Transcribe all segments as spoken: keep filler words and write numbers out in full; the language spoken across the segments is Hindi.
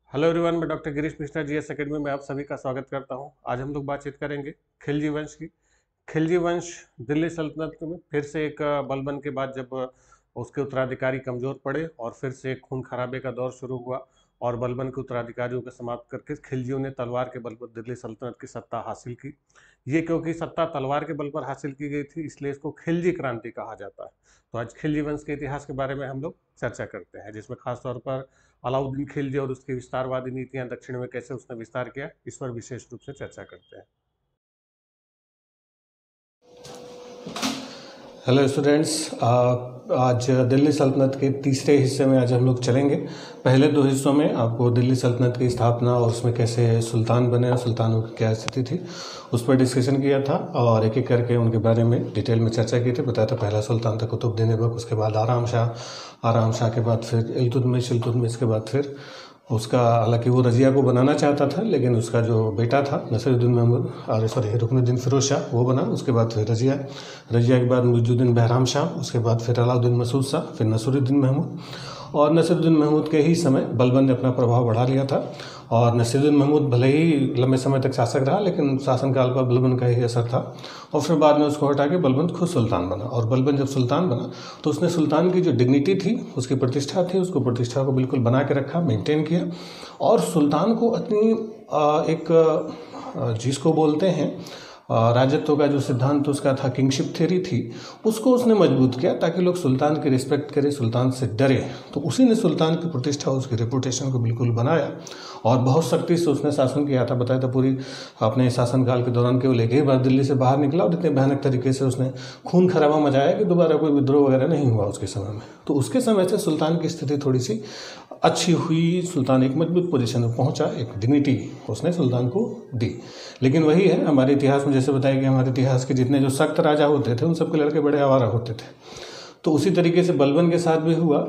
हेलो एवरीवन, मैं doctor Girish Mishra GS academy में आप सभी का स्वागत करता हूं। आज हम लोग बातचीत करेंगे खिलजी वंश की। खिलजी वंश दिल्ली सल्तनत में फिर से एक बलबन के बाद जब उसके उत्तराधिकारी कमज़ोर पड़े और फिर से एक खून खराबे का दौर शुरू हुआ और बलबन के उत्तराधिकारियों को समाप्त करके खिलजियों ने तलवार के बल पर दिल्ली सल्तनत की सत्ता हासिल की। ये क्योंकि सत्ता तलवार के बल पर हासिल की गई थी, इसलिए इसको खिलजी क्रांति कहा जाता है। तो आज खिलजी वंश के इतिहास के बारे में हम लोग चर्चा करते हैं, जिसमें खासतौर पर अलाउद्दीन खिलजी और उसकी विस्तारवादी नीतियां दक्षिण में कैसे उसने विस्तार किया, इस पर विशेष रूप से चर्चा करते हैं। हेलो स्टूडेंट्स, आज दिल्ली सल्तनत के तीसरे हिस्से में आज हम लोग चलेंगे। पहले दो हिस्सों में आपको दिल्ली सल्तनत की स्थापना और उसमें कैसे सुल्तान बने और सुल्तानों की क्या स्थिति थी उस पर डिस्कशन किया था और एक एक करके उनके बारे में डिटेल में चर्चा की थी। बताया था पहला सुल्तान था कुतुबुद्दीन ऐबक, उसके बाद आराम शाह, आराम शाह के बाद फिर इल्तुतमिश, इल्तुतमिश के बाद फिर उसका, हालांकि वो रजिया को बनाना चाहता था लेकिन उसका जो बेटा था नसीरुद्दीन महमूद और सॉरी रुकनुद्दीन फिरोज शाह वो बना। उसके बाद फिर रजिया, रजिया के बाद मुइजुद्दीन बहराम शाह, उसके बाद फिर अलाउद्दीन मसूद शाह, फिर नसीरुद्दीन महमूद। और नसीरुद्दीन महमूद के ही समय बलबन ने अपना प्रभाव बढ़ा लिया था और नसीरुद्दीन महमूद भले ही लंबे समय तक शासक रहा लेकिन शासनकाल पर बलबन का ही असर था और फिर बाद में उसको हटा के बलबन खुद सुल्तान बना। और बलबन जब सुल्तान बना तो उसने सुल्तान की जो डिग्निटी थी, उसकी प्रतिष्ठा थी, उसको प्रतिष्ठा को बिल्कुल बना के रखा, मेंटेन किया और सुल्तान को अपनी एक जिसको बोलते हैं राजत्व का जो सिद्धांत उसका था, किंगशिप थ्योरी थी, उसको उसने मजबूत किया ताकि लोग सुल्तान की रिस्पेक्ट करें, सुल्तान से डरे। तो उसी ने सुल्तान की प्रतिष्ठा, उसकी रेपुटेशन को बिल्कुल बनाया और बहुत सख्ती से उसने शासन किया था। बताया था पूरी अपने शासनकाल के दौरान केवल एक ही बार दिल्ली से बाहर निकला और इतने भयानक तरीके से उसने खून खराबा मचाया कि दोबारा कोई विद्रोह वगैरह नहीं हुआ उसके समय में। तो उसके समय से सुल्तान की स्थिति थोड़ी सी अच्छी हुई, सुल्तान एक मजबूत पोजीशन में पहुंचा, एक डिग्निटी उसने सुल्तान को दी। लेकिन वही है, हमारे इतिहास में जैसे बताया कि हमारे इतिहास के जितने जो सख्त राजा होते थे उन सबके लड़के बड़े आवारा होते थे। तो उसी तरीके से बलबन के साथ भी हुआ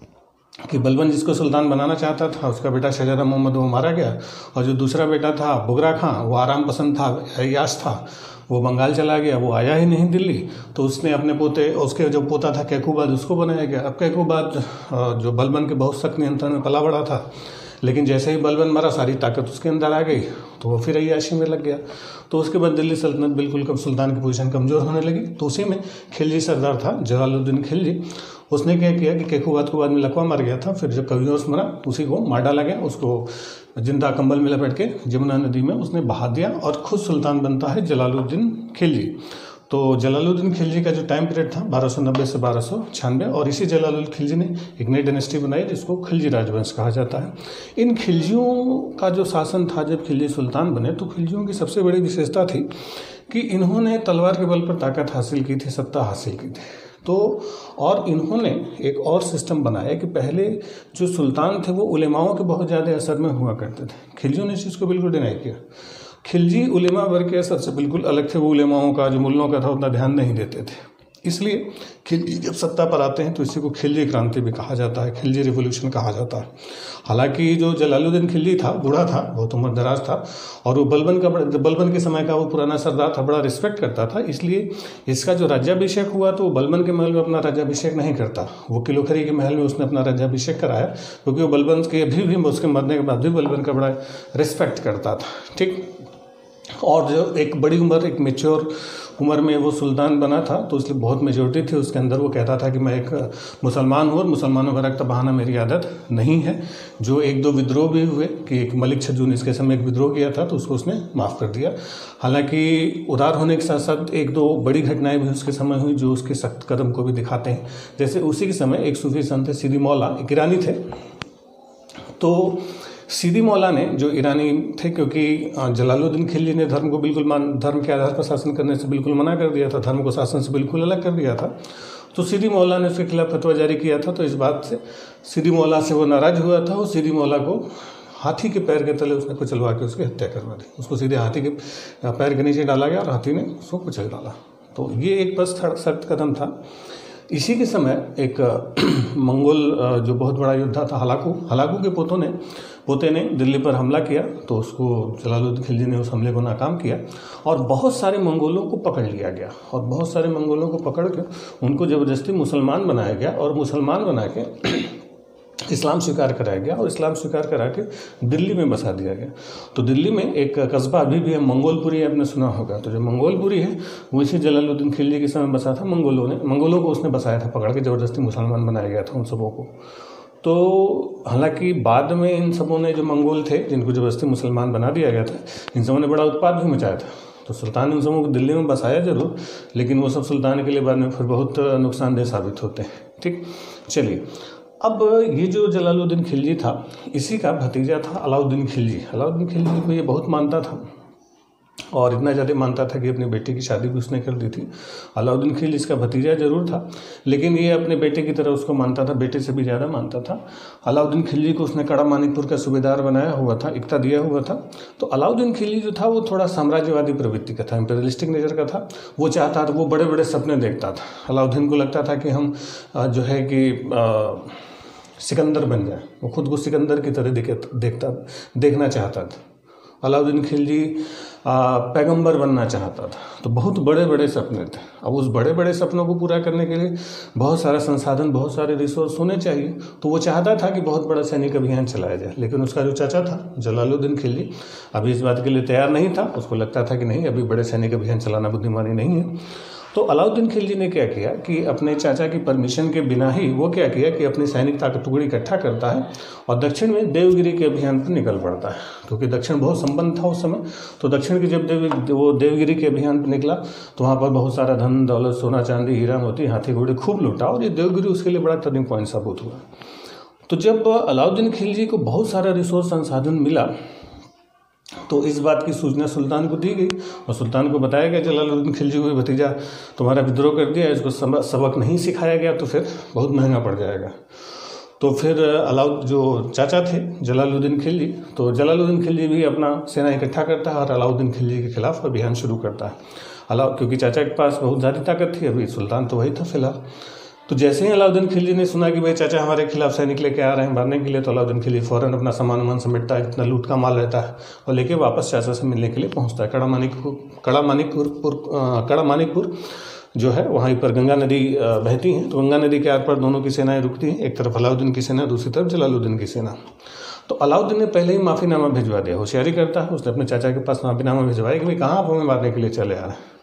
कि बलबन जिसको सुल्तान बनाना चाहता था उसका बेटा शहजादा मोहम्मद वो मारा गया और जो दूसरा बेटा था बुगरा खां, वो आराम पसंद था, अय्याश था, वो बंगाल चला गया, वो आया ही नहीं दिल्ली। तो उसने अपने पोते, उसके जो पोता था कैकूबाद, उसको बनाया गया। अब कैकूबाद जो बलबन के बहुत सख्त नियंत्रण में पला बड़ा था, लेकिन जैसे ही बलबन मरा सारी ताकत उसके अंदर आ गई तो वो फिर अय्याशी में लग गया। तो उसके बाद दिल्ली सल्तनत बिल्कुल कम सुल्तान की पोजीशन कमज़ोर होने लगी। तो उसी में खिलजी सरदार था जलालुद्दीन खिलजी, उसने क्या किया कि कैकूबाद को बाद में लकवा मर गया था, फिर जब कवियोस मरा उसी को मार डाला गया, उसको जिंदा कंबल में लपेट के जमुना नदी में उसने बहा दिया और खुद सुल्तान बनता है जलालुद्दीन खिलजी। तो जलालुद्दीन खिलजी का जो टाइम पीरियड था बारह सौ नब्बे से बारह सौ छियानवे और इसी जलालुद्दीन खिलजी ने एक नई डायनेस्टी बनाई जिसको खिलजी राजवंश कहा जाता है। इन खिलजियों का जो शासन था, जब खिलजी सुल्तान बने तो खिलजियों की सबसे बड़ी विशेषता थी कि इन्होंने तलवार के बल पर ताकत हासिल की थी, सत्ता हासिल की थी। तो और इन्होंने एक और सिस्टम बनाया कि पहले जो सुल्तान थे वो उलेमाओं के बहुत ज़्यादा असर में हुआ करते थे। खिलजियों ने इस चीज़ को बिल्कुल डिनाई किया। खिलजी उलेमा वर्ग के असर से बिल्कुल अलग थे, वो उलेमाओं का जो मुल्लों का था उतना ध्यान नहीं देते थे। इसलिए खिलजी जब सत्ता पर आते हैं तो इसी को खिलजी क्रांति भी कहा जाता है, खिलजी रिवोल्यूशन कहा जाता है। हालांकि जो जलालुद्दीन खिलजी था बूढ़ा था, बहुत उम्र दराज था और वो बलबन का बलबन के समय का वो पुराना सरदार था, बड़ा रिस्पेक्ट करता था। इसलिए इसका जो राज्याभिषेक हुआ तो वो बलबन के महल में अपना राज्याभिषेक नहीं करता, वो किलोखरी के महल में उसने अपना राज्याभिषेक कराया क्योंकि वो बलबन के अभी भी उसके मरने के बाद भी बलबन का बड़ा रिस्पेक्ट करता था। ठीक, और जो एक बड़ी उम्र, एक मेच्योर उम्र में वो सुल्तान बना था तो इसलिए बहुत मेजोरिटी थी उसके अंदर। वो कहता था कि मैं एक मुसलमान हूँ और मुसलमानों का रक्त बहाना मेरी आदत नहीं है। जो एक दो विद्रोह भी हुए कि एक मलिक छज्जून इसके समय एक विद्रोह किया था तो उसको उसने माफ़ कर दिया। हालांकि उदार होने के साथ साथ एक दो बड़ी घटनाएं भी उसके समय हुई जो उसके सख्त कदम को भी दिखाते हैं। जैसे उसी के समय एक सूफी संत थे सीदी मौला, एक ईरानी थे। तो सीदी मौला ने, जो ईरानी थे, क्योंकि जलालुद्दीन खिलजी ने धर्म को बिल्कुल मान धर्म के आधार पर शासन करने से बिल्कुल मना कर दिया था, धर्म को शासन से बिल्कुल अलग कर दिया था। तो सीदी मौला ने उसके खिलाफ फतवा जारी किया था। तो इस बात से सीदी मौला से वो नाराज हुआ था और सीदी मौला को हाथी के पैर के तले उसने कुचलवा के उसकी हत्या करवा दी। उसको सीधे हाथी के पैर के नीचे डाला गया और हाथी ने उसको कुचल डाला। तो ये एक बस सख्त कदम था। इसी के समय एक मंगोल जो बहुत बड़ा योद्धा था हलाकू, हलाकू के पोतों ने पोते ने दिल्ली पर हमला किया तो उसको जलालुद्दीन खिलजी ने उस हमले को नाकाम किया और बहुत सारे मंगोलों को पकड़ लिया गया और बहुत सारे मंगोलों को पकड़ के उनको ज़बरदस्ती मुसलमान बनाया गया और मुसलमान बना के इस्लाम स्वीकार कराया गया और इस्लाम स्वीकार करा के दिल्ली में बसा दिया गया। तो दिल्ली में एक कस्बा अभी भी है, मंगोलपुरी, आपने सुना होगा। तो जो मंगोलपुरी है वो इसी जलालुद्दीन खिलजी के समय बसा था। मंगोलों ने मंगोलों को उसने बसाया था, पकड़ के ज़बरदस्ती मुसलमान बनाया गया था उन सबों को। तो हालांकि बाद में इन सबों ने, जो मंगोल थे जिनको ज़बरदस्ती मुसलमान बना दिया गया था, इन सबों ने बड़ा उत्पाद भी मचाया था। तो सुल्तान ने उन सबों को दिल्ली में बसाया जरूर, लेकिन वो सब सुल्तान के लिए बाद में फिर बहुत नुकसानदेह साबित होते हैं। ठीक, चलिए, अब ये जो जलालुद्दीन खिलजी था, इसी का भतीजा था अलाउद्दीन खिलजी। अलाउद्दीन खिलजी को ये बहुत मानता था और इतना ज़्यादा मानता था कि अपनी बेटी की शादी भी उसने कर दी थी। अलाउद्दीन खिलजी इसका भतीजा जरूर था, लेकिन ये अपने बेटे की तरह उसको मानता था, बेटे से भी ज़्यादा मानता था। अलाउद्दीन खिलजी को उसने कड़ा मानिकपुर का सूबेदार बनाया हुआ था, इक्ता दिया हुआ था। तो अलाउद्दीन खिलजी जो था वो थोड़ा साम्राज्यवादी प्रवृत्ति का था, इंपीरियलिस्टिक नेचर का था। वो चाहता था, वो बड़े बड़े सपने देखता था। अलाउद्दीन को लगता था कि हम जो है कि सिकंदर बन जाए। वो खुद को सिकंदर की तरह देखता देखना चाहता था। अलाउद्दीन खिलजी पैगंबर बनना चाहता था। तो बहुत बड़े बड़े सपने थे। अब उस बड़े बड़े सपनों को पूरा करने के लिए बहुत सारा संसाधन, बहुत सारे रिसोर्स होने चाहिए। तो वो चाहता था कि बहुत बड़ा सैनिक अभियान चलाया जाए। लेकिन उसका जो चाचा था जलालुद्दीन खिलजी अभी इस बात के लिए तैयार नहीं था। उसको लगता था कि नहीं, अभी बड़े सैनिक अभियान चलाना बुद्धिमानी नहीं है। तो अलाउद्दीन खिलजी ने क्या किया कि अपने चाचा की परमिशन के बिना ही वो क्या किया कि अपनी सैनिक ताकत टुकड़ी इकट्ठा करता है और दक्षिण में देवगिरी के अभियान पर निकल पड़ता है। क्योंकि दक्षिण बहुत संपन्न था उस समय। तो दक्षिण के जब देव वो देवगिरी के अभियान पर निकला तो वहाँ पर बहुत सारा धन दौलत, सोना चांदी, हीरा मोती, हाथी घोड़े खूब लूटा और ये देवगिरी उसके लिए बड़ा टर्निंग पॉइंट साबित हुआ। तो जब अलाउद्दीन खिलजी को बहुत सारा रिसोर्स संसाधन मिला तो इस बात की सूचना सुल्तान को दी गई और सुल्तान को बताया गया जलालुद्दीन खिलजी को, भतीजा तुम्हारा विद्रोह कर दिया, इसको सबक नहीं सिखाया गया तो फिर बहुत महंगा पड़ जाएगा। तो फिर अलाउ जो चाचा थे जलालुद्दीन खिलजी, तो जलालुद्दीन खिलजी भी अपना सेना इकट्ठा करता है और अलाउद्दीन खिलजी के खिलाफ अभियान शुरू करता है। अलाउ क्योंकि चाचा के पास बहुत ज़्यादा ताकत थी, अभी सुल्तान तो वही था फिलहाल। तो जैसे ही अलाउद्दीन खिलजी ने सुना कि भाई चाचा हमारे खिलाफ सैनिक लेके आ रहे हैं मारने के लिए, तो अलाउद्दीन खिलजी फ़ौरन अपना सामान वामान समेटता है, जितना लूट का माल रहता है, और लेके वापस चाचा से मिलने के लिए पहुंचता है। कड़ा मानिकपुर कड़ा मानिकपुर कड़ा मानिकपुर जो है वहीं पर गंगा नदी बहती है। तो गंगा नदी के आर पार दोनों की सेनाएं रुकती हैं, एक तरफ अलाउद्दीन की सेना, दूसरी तरफ जलालुद्दीन की सेना। तो अलाउद्दीन ने पहले ही माफ़ीनामा भिजवा दिया, होशियारी करता है। उसने अपने चाचा के पास माफ़ीनामा भिजवाया कि भाई कहाँ आप हमें मारने के लिए चले आ रहे हैं,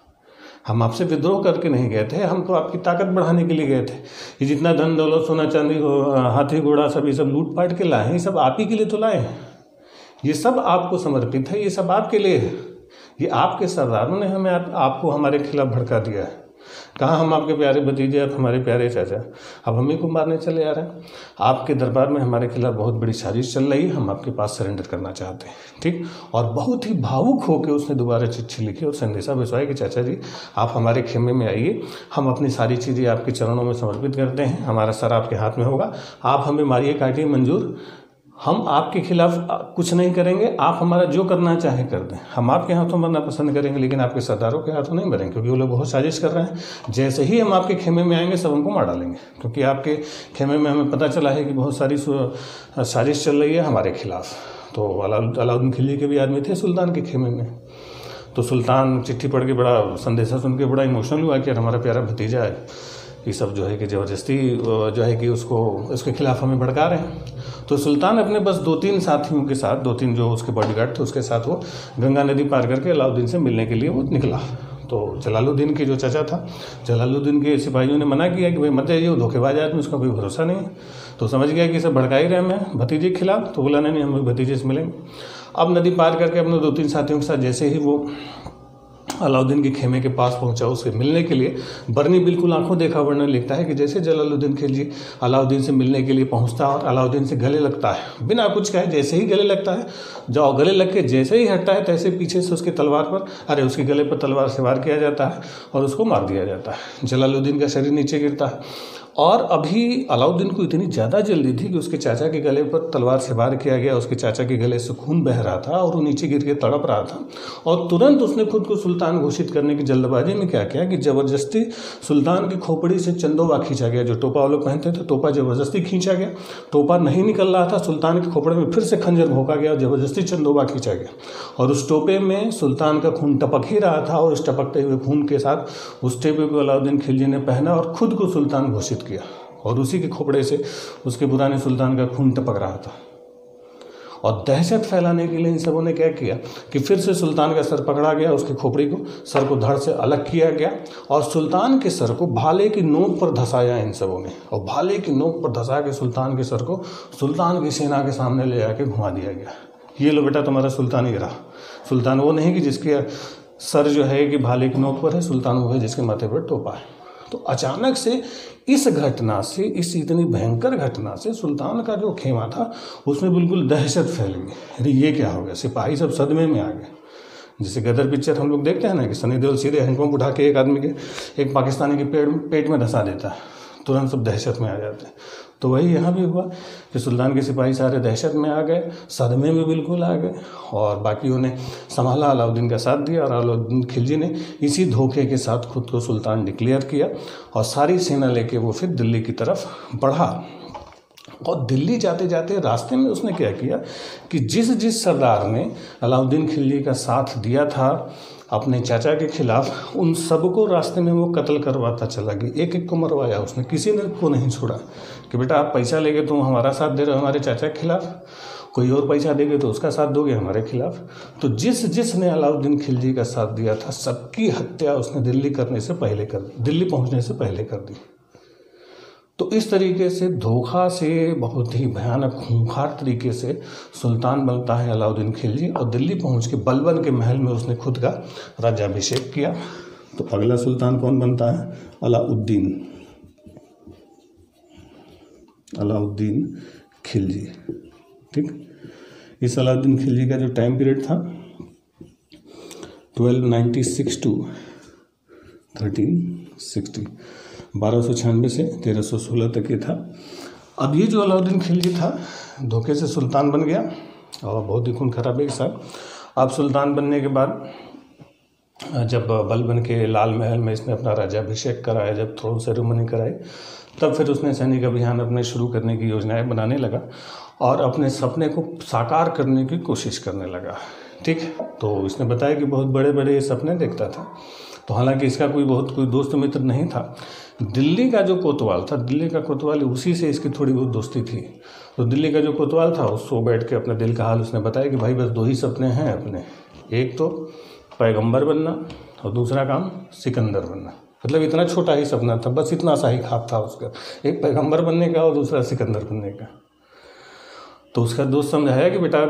हम आपसे विद्रोह करके नहीं गए थे, हम तो आपकी ताकत बढ़ाने के लिए गए थे। ये जितना धन दौलत, सोना चांदी, हाथी घोड़ा सब ये सब लूट पाट के लाए हैं, ये सब आप ही के लिए तो लाए हैं, ये सब आपको समर्पित है, ये सब आपके लिए है। ये आपके सरदारों ने हमें आप, आपको हमारे खिलाफ भड़का दिया है। कहाँ हम आपके प्यारे भतीजे, आप हमारे प्यारे चाचा, अब हम ही को मारने चले आ रहे हैं। आपके दरबार में हमारे खिलाफ बहुत बड़ी साजिश चल रही है, हम आपके पास सरेंडर करना चाहते हैं। ठीक, और बहुत ही भावुक होकर उसने दोबारा चिट्ठी लिखी और संदेशा भिजवाया कि चाचा जी आप हमारे खेमे में आइए, हम अपनी सारी चीज़ें आपके चरणों में समर्पित करते हैं, हमारा सर आपके हाथ में होगा, आप हमें मारिए काटिए मंजूर, हम आपके खिलाफ कुछ नहीं करेंगे, आप हमारा जो करना चाहे कर दें, हम आपके हाथों मरना पसंद करेंगे लेकिन आपके सरदारों के हाथों नहीं मरेंगे, क्योंकि वो लोग बहुत साजिश कर रहे हैं। जैसे ही हम आपके खेमे में आएंगे सब हमको मार डालेंगे, क्योंकि आपके खेमे में हमें पता चला है कि बहुत सारी साजिश चल रही है हमारे खिलाफ। तो अलाउद्दीन खिलजी के भी आदमी थे सुल्तान के खेमे में। तो सुल्तान चिट्ठी पढ़ के बड़ा, संदेशा सुन के बड़ा इमोशनल हुआ कि हमारा प्यारा भतीजा है, ये सब जो है कि ज़बरदस्ती जो है कि उसको उसके खिलाफ हमें भड़का रहे हैं। तो सुल्तान अपने बस दो तीन साथियों के साथ, दो तीन जो उसके बॉडीगार्ड थे उसके साथ वो गंगा नदी पार करके अलाउद्दीन से मिलने के लिए वो निकला। तो जलालुद्दीन के जो चाचा था, जलालुद्दीन के सिपाहियों ने मना किया कि भाई मत जाइए, वो धोखेबाज आदमी, उसका कोई भरोसा नहीं है। तो समझ गया कि इसे भड़का ही रहे मैं भतीजे के खिलाफ, तो बोला नहीं, हम भतीजे से मिलेंगे। अब नदी पार करके अपने दो तीन साथियों के साथ जैसे ही वो अलाउद्दीन के खेमे के पास पहुंचा उससे मिलने के लिए, बरनी बिल्कुल आंखों देखा वर्णन लिखता है कि जैसे जलालुद्दीन खिलजी अलाउद्दीन से मिलने के लिए पहुंचता और अलाउद्दीन से गले लगता है, बिना कुछ कहे जैसे ही गले लगता है, जाओ गले लग के जैसे ही हटता है तैसे पीछे से उसकी तलवार पर, अरे उसके गले पर तलवार से वार किया जाता है और उसको मार दिया जाता है। जलालुद्दीन का शरीर नीचे गिरता है। और अभी अलाउद्दीन को इतनी ज़्यादा जल्दी थी कि उसके चाचा के गले पर तलवार से वार किया गया, उसके चाचा के गले से खून बह रहा था और वो नीचे गिर के तड़प रहा था। और तुरंत उसने खुद को सुल्तान घोषित करने की जल्दबाजी में क्या किया कि ज़बरदस्ती सुल्तान की खोपड़ी से चंदोबा खींचा गया, जो टोपा वो लोग पहनते थे, टोपा ज़बरदस्ती खींचा गया। टोपा नहीं निकल रहा था, सुल्तान की खोपड़ी में फिर से खंजर भोंका गया और ज़बरदस्ती चंदोबा खींचा गया और उस टोपे में सुल्तान का खून टपक ही रहा था। और उस टपकते हुए खून के साथ उस टोपे को अलाउद्दीन खिलजी ने पहना और खुद को सुल्तान घोषित किया। और उसी के खोपड़े से उसके पुराने सुल्तान का खून टपक रहा था। और दहशत फैलाने के लिए इन सबों ने क्या किया कि फिर से सुल्तान का सर पकड़ा गया, उसकी खोपड़ी को, सर को धड़ से अलग किया गया और सुल्तान के सर को भाले की नोक पर धंसाया इन सबों ने। और भाले की नोक पर धंसा के सुल्तान के सर को सुल्तान की सेना के सामने ले जाके घुमा दिया गया। ये लो बेटा तुम्हारा सुल्तान ही रहा। सुल्तान वो नहीं कि जिसके सर जो है कि भाले की नोक पर है, सुल्तान वो है जिसके माथे पर टोपा है। तो अचानक से इस घटना से, इस इतनी भयंकर घटना से सुल्तान का जो खेमा था उसमें बिल्कुल दहशत फैल गई। अरे ये क्या हो गया, सिपाही सब सदमे में आ गए। जैसे गदर पिक्चर हम लोग देखते हैं ना कि सनी देओल सीधे हैंडपम्प उठा के एक आदमी के, एक पाकिस्तानी के पेट पेट में धंसा देता है, तुरंत सब दहशत में आ जाते हैं। तो वही यहाँ भी हुआ कि सुल्तान के सिपाही सारे दहशत में आ गए, सदमे में बिल्कुल आ गए और बाकियों ने संभाला, अलाउद्दीन का साथ दिया और अलाउद्दीन खिलजी ने इसी धोखे के साथ खुद को सुल्तान डिक्लेयर किया और सारी सेना लेके वो फिर दिल्ली की तरफ बढ़ा। और दिल्ली जाते जाते रास्ते में उसने क्या किया कि जिस जिस सरदार ने अलाउद्दीन खिलजी का साथ दिया था अपने चाचा के खिलाफ, उन सबको रास्ते में वो कत्ल करवाता चला गया। एक एक को मरवाया उसने, किसी ने को नहीं छोड़ा कि बेटा आप पैसा लेके तुम हमारा साथ दे रहे हो हमारे चाचा के खिलाफ, कोई और पैसा देगे तो उसका साथ दोगे हमारे खिलाफ। तो जिस जिसने अलाउद्दीन खिलजी का साथ दिया था सबकी हत्या उसने दिल्ली करने से पहले कर दी, दिल्ली पहुँचने से पहले कर दी। तो इस तरीके से धोखा से बहुत ही भयानक खूंखार तरीके से सुल्तान बनता है अलाउद्दीन खिलजी और दिल्ली पहुंच के बलबन के महल में उसने खुद का राज्याभिषेक किया। तो अगला सुल्तान कौन बनता है? अलाउद्दीन, अलाउद्दीन खिलजी। ठीक, इस अलाउद्दीन खिलजी का जो टाइम पीरियड था twelve ninety six to thirteen sixty, बारह सौ छियानवे से तेरह सौ सोलह तक ये था। अब ये जो अलाउद्दीन खिलजी था धोखे से सुल्तान बन गया और बहुत ही खून खराबे के साथ। अब सुल्तान बनने के बाद जब बलबन के लाल महल में इसने अपना राज्याभिषेक कराया, जब थ्रोन सेरेमनी कराई, तब फिर उसने सैनिक अभियान अपने शुरू करने की योजनाएं बनाने लगा और अपने सपने को साकार करने की कोशिश करने लगा। ठीक, तो इसने बताया कि बहुत बड़े बड़े सपने देखता था। तो हालांकि इसका कोई बहुत कोई दोस्त मित्र नहीं था। दिल्ली का जो कोतवाल था, दिल्ली का कोतवाल, उसी से इसकी थोड़ी बहुत दोस्ती थी। तो दिल्ली का जो कोतवाल था उसको बैठ के अपने दिल का हाल उसने बताया कि भाई बस दो ही सपने हैं अपने, एक तो पैगंबर बनना और दूसरा काम सिकंदर बनना। मतलब इतना छोटा ही सपना था, बस इतना सा ही ख्वाब था उसका, एक पैगंबर बनने का और दूसरा सिकंदर बनने का। तो उसका दोस्त समझाया कि बेटा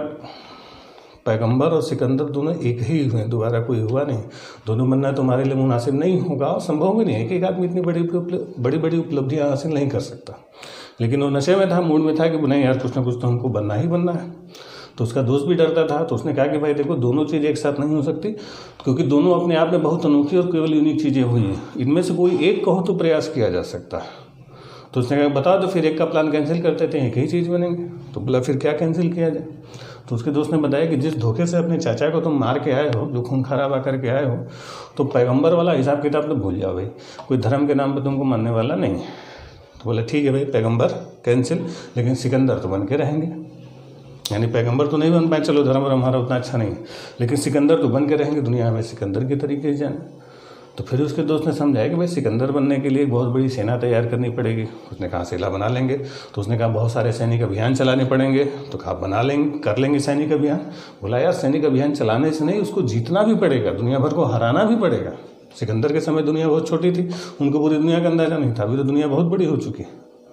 पैगंबर और सिकंदर दोनों एक ही हुए, दोबारा कोई हुआ नहीं, दोनों बनना तुम्हारे लिए मुनासिब नहीं होगा और संभव भी नहीं है कि एक आदमी इतनी बड़ी बड़ी बड़ी उपलब्धियां हासिल नहीं कर सकता। लेकिन वो नशे में था, मूड में था कि नहीं यार कुछ ना कुछ तो हमको बनना ही बनना है। तो उसका दोस्त भी डरता था। तो उसने कहा कि भाई देखो दोनों चीज़ें एक साथ नहीं हो सकती, क्योंकि दोनों अपने आप में बहुत अनोखी और केवल यूनिक चीज़ें हुई हैं, इनमें से कोई एक कहो तो प्रयास किया जा सकता है। तो उसने कहा बताओ, तो फिर एक का प्लान कैंसिल करते थे, एक ही चीज़ बनेंगे। तो बोला फिर क्या कैंसिल किया जाए? तो उसके दोस्त ने बताया कि जिस धोखे से अपने चाचा को तुम मार के आए हो, जो खून खराबा करके आए हो, तो पैगंबर वाला हिसाब किताब तो भूल जाओ भाई, कोई धर्म के नाम पर तुमको मानने वाला नहीं। तो बोले ठीक है भाई पैगंबर कैंसिल, लेकिन सिकंदर तो बन के रहेंगे। यानी पैगंबर तो नहीं बन पाए, चलो धर्म हमारा उतना अच्छा नहीं है, लेकिन सिकंदर तो बन के रहेंगे, दुनिया में सिकंदर के तरीके से जाने। तो फिर उसके दोस्त ने समझाया कि भाई सिकंदर बनने के लिए बहुत बड़ी सेना तैयार करनी पड़ेगी। उसने कहा सेना बना लेंगे। तो उसने कहा बहुत सारे सैनिक अभियान चलाने पड़ेंगे। तो कहा बना लेंगे, कर लेंगे सैनिक अभियान। बोला यार सैनिक अभियान चलाने से नहीं, उसको जीतना भी पड़ेगा, दुनिया भर को हराना भी पड़ेगा। सिकंदर के समय दुनिया बहुत छोटी थी, उनको पूरी दुनिया का अंदाजा नहीं था, अभी तो दुनिया बहुत बड़ी हो चुकी।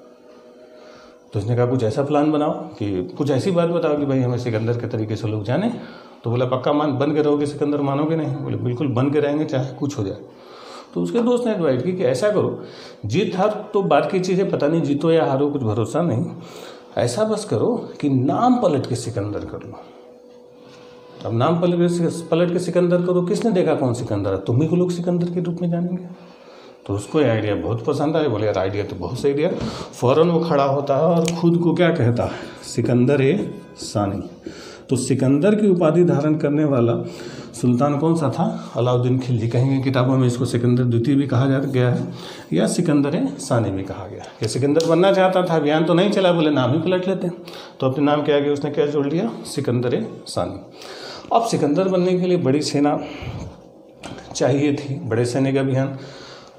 तो उसने कहा कुछ ऐसा प्लान बनाओ कि कुछ ऐसी बात बताओ कि भाई हमें सिकंदर के तरीके से लोग जाने। तो बोला पक्का मान बन के रहोगे सिकंदर, मानोगे नहीं? बोले बिल्कुल बन के रहेंगे चाहे कुछ हो जाए। तो उसके दोस्त ने एडवाइस की कि ऐसा करो, जीत हार तो बात की चीज़ है, पता नहीं जीतो या हारो कुछ भरोसा नहीं, ऐसा बस करो कि नाम पलट के सिकंदर कर लो। अब नाम पलट के पलट के सिकंदर करो, किसने देखा कौन सिकंदर है? तुम्ही को लोग सिकंदर के रूप में जानेंगे। तो उसको ये आइडिया बहुत पसंद आया। बोले यार आइडिया तो बहुत सही दिया। फ़ौरन वो खड़ा होता है और खुद को क्या कहता है? सिकंदर ए सानी। तो सिकंदर की उपाधि धारण करने वाला सुल्तान कौन सा था? अलाउद्दीन खिलजी। कहीं किताबों में इसको सिकंदर द्वितीय भी कहा जा गया है या सिकंदर ए सानी भी कहा गया। कि सिकंदर बनना चाहता था, अभियान तो नहीं चला, बोले नाम ही पलट लेते। तो अपने नाम के आगे उसने क्या जोड़ लिया? सिकंदर ए सानी। अब सिकंदर बनने के लिए बड़ी सेना चाहिए थी, बड़े सैनिक अभियान।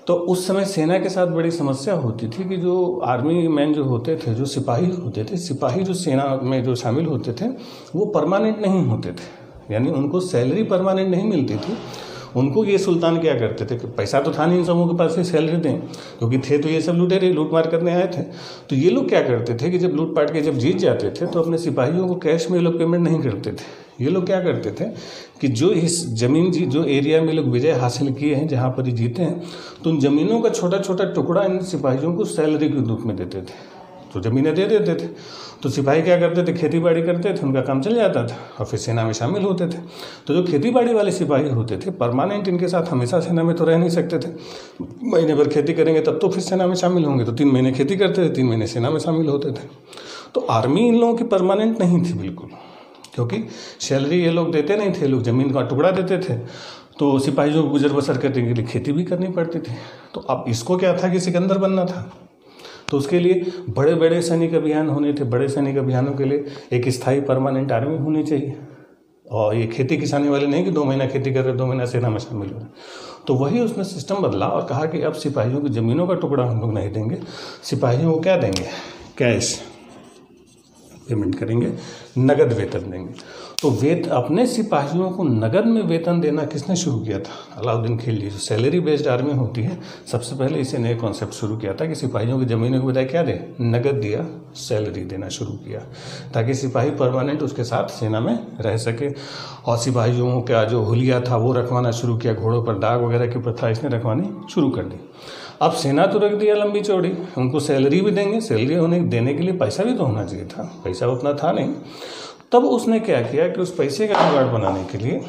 तो उस समय सेना के साथ बड़ी समस्या होती थी कि जो आर्मी मैन जो होते थे, जो सिपाही होते थे, सिपाही जो सेना में जो शामिल होते थे वो परमानेंट नहीं होते थे, यानी उनको सैलरी परमानेंट नहीं मिलती थी। उनको ये सुल्तान क्या करते थे कि पैसा तो था नहीं इन सबों के पास ही सैलरी दें, क्योंकि थे तो ये सब लुटेरे, लूट मार करने आए थे। तो ये लोग क्या करते थे कि जब लूट पाट के जब जीत जाते थे तो अपने सिपाहियों को कैश में ये लोग पेमेंट नहीं करते थे। ये लोग क्या करते थे कि जो इस जमीन जी जो एरिया में लोग विजय हासिल किए हैं, जहाँ पर ये जीते हैं, तो उन जमीनों का छोटा छोटा टुकड़ा इन सिपाहियों को सैलरी के रूप में देते थे। तो ज़मीनें दे देते थे, तो सिपाही क्या करते थे, खेती बाड़ी करते थे, उनका काम चल जाता था और फिर सेना में शामिल होते थे। तो जो खेती बाड़ी वाले सिपाही होते थे परमानेंट इनके साथ हमेशा सेना में तो रह नहीं सकते थे, महीने भर खेती करेंगे तब तो फिर सेना में शामिल होंगे, तो तीन महीने खेती करते थे, तीन महीने सेना में शामिल होते थे। तो आर्मी इन लोगों की परमानेंट नहीं थी बिल्कुल, क्योंकि सैलरी ये लोग देते नहीं थे, लोग ज़मीन का टुकड़ा देते थे, तो सिपाहियों को गुजर बसर करने के लिए खेती भी करनी पड़ती थी। तो अब इसको क्या था कि सिकंदर बनना था, तो उसके लिए बड़े बड़े सैनिक अभियान होने थे। बड़े सैनिक अभियानों के लिए एक स्थायी परमानेंट आर्मी होनी चाहिए, और ये खेती किसानी वाले नहीं कि दो महीना खेती कर रहे दो महीना सेना में शामिल हो रहे। तो वही उसने सिस्टम बदला और कहा कि अब सिपाहियों की ज़मीनों का टुकड़ा हम लोग नहीं देंगे, सिपाहियों को क्या देंगे, कैश पेमेंट करेंगे, नगद वेतन देंगे। तो वेत अपने सिपाहियों को नगद में वेतन देना किसने शुरू किया था, अलाउद्दीन खिलजी। जो सैलरी बेस्ड आर्मी होती है, सबसे पहले इसे नए कॉन्सेप्ट शुरू किया था कि सिपाहियों की ज़मीनों के बजाय क्या दे, नगद दिया, सैलरी देना शुरू किया, ताकि सिपाही परमानेंट उसके साथ सेना में रह सके। और सिपाहियों का जो हुलिया था वो रखवाना शुरू किया, घोड़ों पर दाग वगैरह की प्रथा इसने रखवानी शुरू कर दी। अब सेना तो रख दिया लंबी चौड़ी, उनको सैलरी भी देंगे, सैलरी होने देने के लिए पैसा भी तो होना चाहिए था, पैसा उतना था नहीं। तब उसने क्या किया कि उस पैसे का जुगाड़ बनाने के लिए,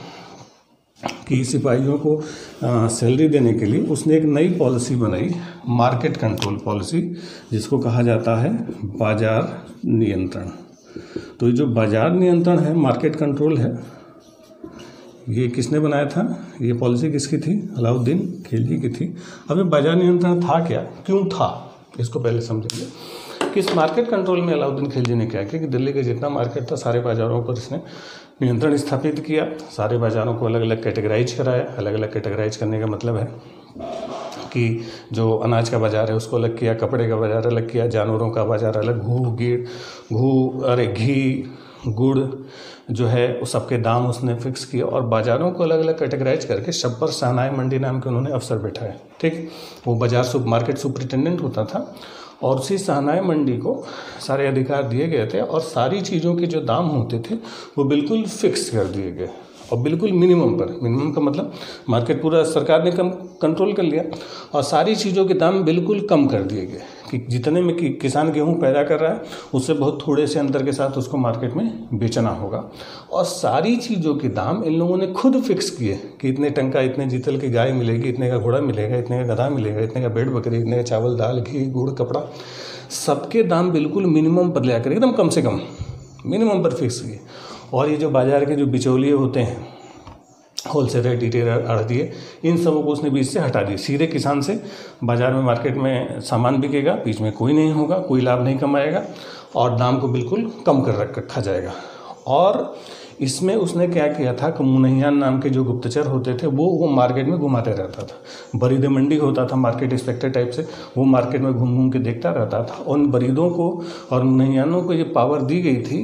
कि सिपाहियों को आ, सैलरी देने के लिए उसने एक नई पॉलिसी बनाई, मार्केट कंट्रोल पॉलिसी, जिसको कहा जाता है बाजार नियंत्रण। तो ये जो बाजार नियंत्रण है, मार्केट कंट्रोल है, ये किसने बनाया था, ये पॉलिसी किसकी थी, अलाउद्दीन खिलजी की थी। अब ये बाजार नियंत्रण था क्या, क्यों था, इसको पहले समझेंगे कि इस मार्केट कंट्रोल में अलाउद्दीन खिलजी ने क्या किया कि दिल्ली का जितना मार्केट था सारे बाज़ारों पर इसने नियंत्रण स्थापित किया। सारे बाज़ारों को अलग अलग कैटेगराइज कराया। अलग अलग कैटेगराइज करने का मतलब है कि जो अनाज का बाज़ार है उसको अलग किया, कपड़े का बाज़ार अलग किया, जानवरों का बाज़ार अलग, घू गिर घू अरे घी गुड़ जो है उस सबके दाम उसने फिक्स किए, और बाज़ारों को अलग अलग कैटेगराइज करके सब पर शहनाई मंडी नाम के उन्होंने अफसर बैठाए। ठीक, वो बाज़ार सुप मार्केट सुपरिटेंडेंट होता था, और उसी शहनाई मंडी को सारे अधिकार दिए गए थे, और सारी चीज़ों के जो दाम होते थे वो बिल्कुल फिक्स कर दिए गए, और बिल्कुल मिनिमम पर। मिनिमम का मतलब मार्केट पूरा सरकार ने कम कंट्रोल कर लिया, और सारी चीज़ों के दाम बिल्कुल कम कर दिए गए कि जितने में कि किसान गेहूं पैदा कर रहा है उससे बहुत थोड़े से अंतर के साथ उसको मार्केट में बेचना होगा। और सारी चीज़ों के दाम इन लोगों ने खुद फिक्स किए कि इतने टन का इतने जीतल की गाय मिलेगी, इतने का घोड़ा मिलेगा, इतने का गधा मिलेगा, इतने का भेड़ बकरी, इतने का चावल दाल घी गुड़ कपड़ा, सबके दाम बिल्कुल मिनिमम पर ले कर एकदम कम से कम मिनिमम पर फिक्स किए। और ये जो बाज़ार के जो बिचौलिए होते हैं, होलसेलर, रिटेलर, आढ़तिए, इन सबों को उसने बीच से हटा दिया। सीधे किसान से बाज़ार में मार्केट में सामान बिकेगा, बीच में कोई नहीं होगा, कोई लाभ नहीं कमाएगा, और दाम को बिल्कुल कम कर रख रखा जाएगा। और इसमें उसने क्या किया था कि मुनैयान नाम के जो गुप्तचर होते थे वो वो मार्केट में घुमाते रहता था। बरीद मंडी होता था मार्केट इंस्पेक्टर टाइप से, वो मार्केट में घूम घूम के देखता रहता था। उन बरीदों को और मुनैयानों को ये पावर दी गई थी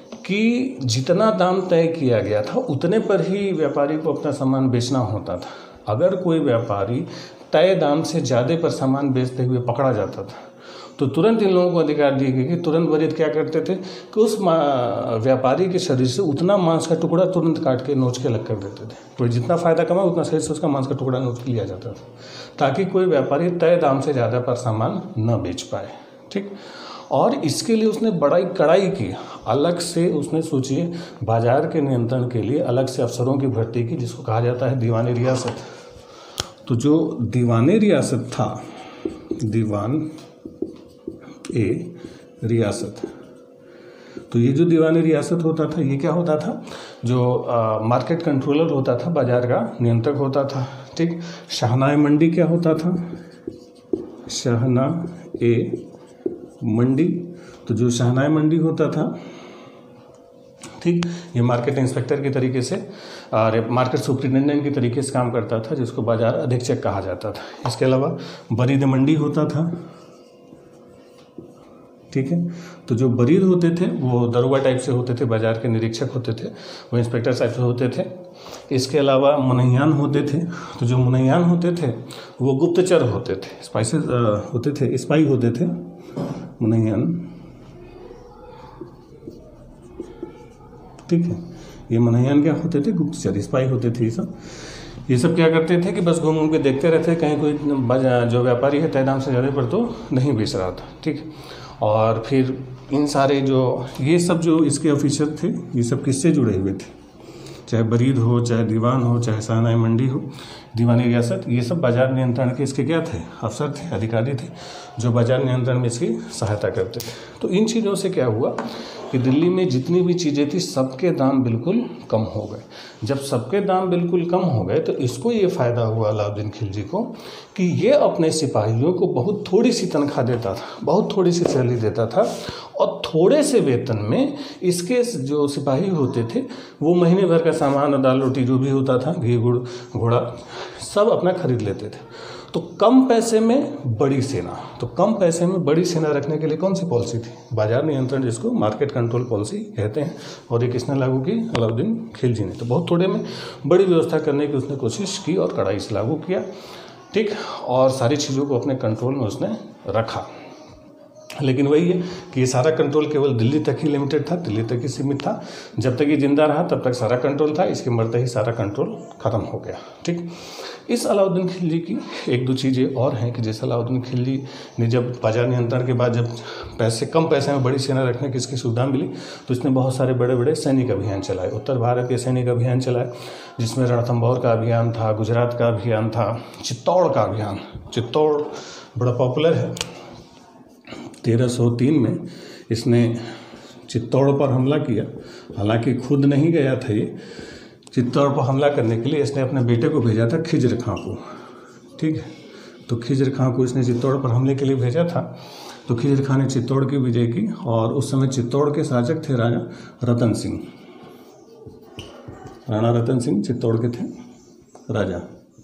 कि जितना दाम तय किया गया था उतने पर ही व्यापारी को अपना सामान बेचना होता था। अगर कोई व्यापारी तय दाम से ज़्यादा पर सामान बेचते हुए पकड़ा जाता था तो तुरंत इन लोगों को अधिकार दिए गए कि तुरंत बरीद क्या करते थे कि उस व्यापारी के शरीर से उतना मांस का टुकड़ा तुरंत काट के नोच के अलग कर देते थे। कोई जितना फ़ायदा कमाए उतना शरीर से उसका मांस का टुकड़ा नोच के लिया जाता था, ताकि कोई व्यापारी तय दाम से ज़्यादा पर सामान न बेच पाए। ठीक, और इसके लिए उसने बड़ा ही कड़ाई की। अलग से उसने सोचिए बाजार के नियंत्रण के लिए अलग से अफसरों की भर्ती की, जिसको कहा जाता है दीवानी रियासत। तो जो दीवानी रियासत था, दीवान ए रियासत, तो ये जो दीवानी रियासत होता था ये क्या होता था, जो आ, मार्केट कंट्रोलर होता था, बाजार का नियंत्रक होता था। ठीक, शहनाई मंडी क्या होता था, शहना ए मंडी। तो जो शहनाई मंडी होता था, ठीक। ये मार्केट इंस्पेक्टर की तरीके से और मार्केट सुप्रिटेंडेंट की तरीके से काम करता था, जिसको बाजार अधीक्षक कहा जाता था। इसके अलावा बरीद मंडी होता था, ठीक है। तो जो बरीद होते थे वो दरोगा टाइप से होते थे, बाजार के निरीक्षक होते थे, वो इंस्पेक्टर टाइप से होते थे। इसके अलावा मुनैयान होते थे, तो जो मुनैयान होते थे वो गुप्तचर होते थे, स्पाइसेस होते थे, स्पाई होते थे मुनैयान, ठीक है। ये मुनैयान क्या होते थे? गुप्तचर, स्पाई होते थे। ये सब ये सब क्या करते थे कि बस घूम घूम के देखते रहते कहीं कोई जो व्यापारी है तय दाम से ज़्यादा पर तो नहीं बेच रहा था, ठीक। और फिर इन सारे जो ये सब जो इसके ऑफिसर थे, ये सब किससे जुड़े हुए थे? चाहे बरीद हो, चाहे दीवान हो, चाहे सानाई मंडी हो, दीवानी रियासत, ये सब बाजार नियंत्रण के इसके क्या थे? अफसर थे, अधिकारी थे, जो बाजार नियंत्रण में इसकी सहायता करते थे। तो इन चीज़ों से क्या हुआ कि दिल्ली में जितनी भी चीज़ें थी सबके दाम बिल्कुल कम हो गए। जब सबके दाम बिल्कुल कम हो गए तो इसको ये फ़ायदा हुआ अलाउद्दीन खिलजी को कि ये अपने सिपाहियों को बहुत थोड़ी सी तनख्वाह देता था, बहुत थोड़ी सी सैलरी देता था, और थोड़े से वेतन में इसके जो सिपाही होते थे वो महीने भर का सामान, दाल रोटी जो भी होता था, घी गुड़ घोड़ा सब अपना खरीद लेते थे। तो कम पैसे में बड़ी सेना, तो कम पैसे में बड़ी सेना रखने के लिए कौन सी पॉलिसी थी? बाजार नियंत्रण, जिसको मार्केट कंट्रोल पॉलिसी कहते हैं, और ये किसने लागू की? अलाउद्दीन खिलजी ने। तो बहुत थोड़े में बड़ी व्यवस्था करने की उसने कोशिश की और कड़ाई से लागू किया, ठीक। और सारी चीज़ों को अपने कंट्रोल में उसने रखा। लेकिन वही है कि ये सारा कंट्रोल केवल दिल्ली तक ही लिमिटेड था, दिल्ली तक ही सीमित था। जब तक ये जिंदा रहा तब तक सारा कंट्रोल था, इसके मरते ही सारा कंट्रोल खत्म हो गया, ठीक। इस अलाउद्दीन खिलजी की एक दो चीज़ें और हैं कि जैसे अलाउद्दीन खिलजी ने जब बाजार नियंत्रण के बाद जब पैसे कम पैसे में बड़ी सेना रखने की इसकी सुविधा मिली तो इसने बहुत सारे बड़े बड़े सैनिक अभियान चलाए। उत्तर भारत के सैनिक अभियान चलाए, जिसमें रणथंभौर का अभियान था, गुजरात का अभियान था, चित्तौड़ का अभियान। चित्तौड़ बड़ा पॉपुलर है। तेरह सौ तीन में इसने चित्तौड़ पर हमला किया। हालांकि खुद नहीं गया था ये, चित्तौड़ पर हमला करने के लिए इसने अपने बेटे को भेजा था, खिज्र खां को, ठीक है। तो खिज्र खां को इसने चित्तौड़ पर हमले के लिए भेजा था। तो खिज्र खां ने चित्तौड़ की विजय की, और उस समय चित्तौड़ के शासक थे राजा रतन सिंह। राणा रतन सिंह चित्तौड़ के थे राजा,